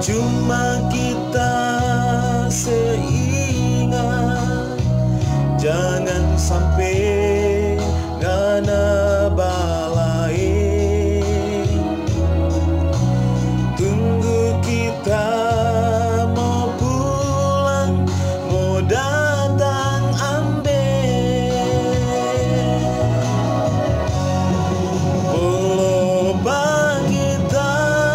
Cuma kita seingat, jangan sampai ngana balai. Tunggu kita mau pulang, mau datang ambil. Lupa kita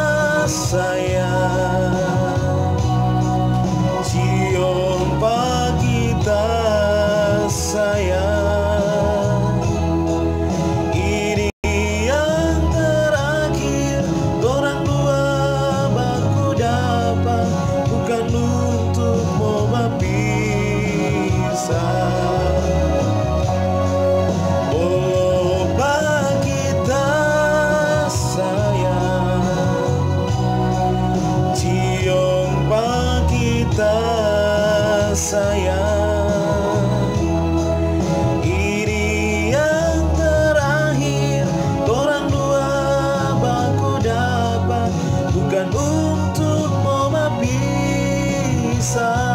sayang, cium kita sayang. Ini yang terakhir orang dua baku dapat, bukan untuk mau berpisah. Lupa kita sayang, cium kita sayang. Ini yang terakhir orang dua baku dapat, bukan untuk mau berpisah.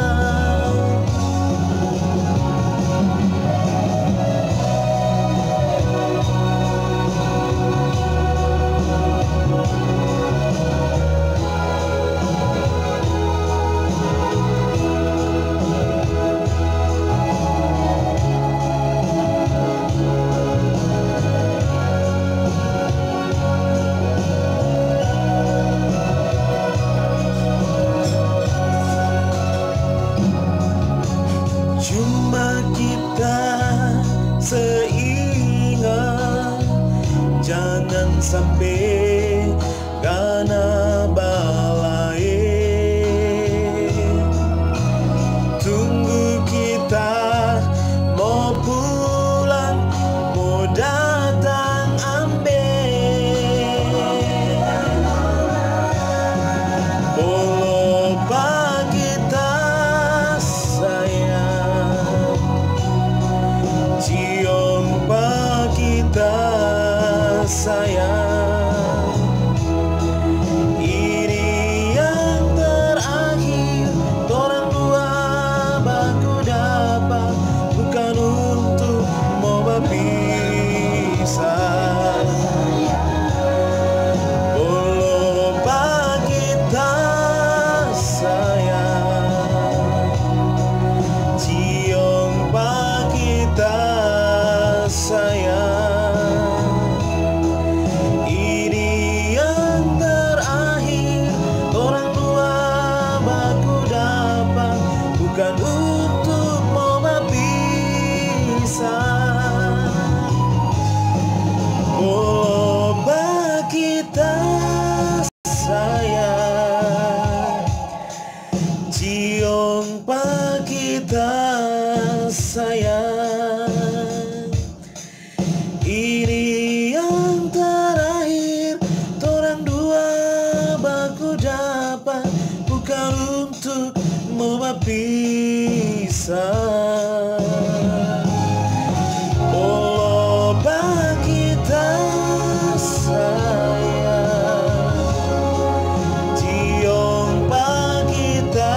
Cuma kita seingat, jangan sampai ngana balai. Tunggu kita mau pulang, mau datang ambil. Lupa kita sayang, cium kita sayang. Ini yang terakhir orang dua baku dapat, bukan untuk mau berpisah. Lupa kita sayang, cium kita sayang. Ini yang terakhir orang dua baku dapat, bukan untuk mau berpisah. Lupa kita sayang, cium kita sayang. Ini yang terakhir orang dua baku dapat, bukan untuk mau berpisah. Lupa kita sayang, cium kita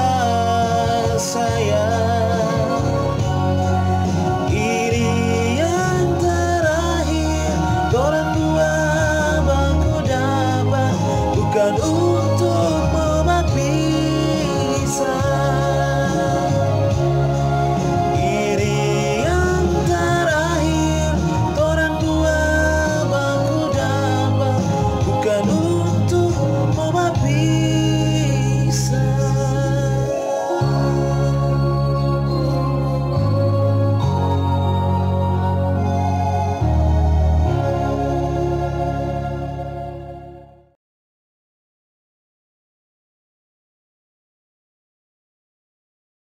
sayang. Ini yang terakhir orang dua baku dapat, bukan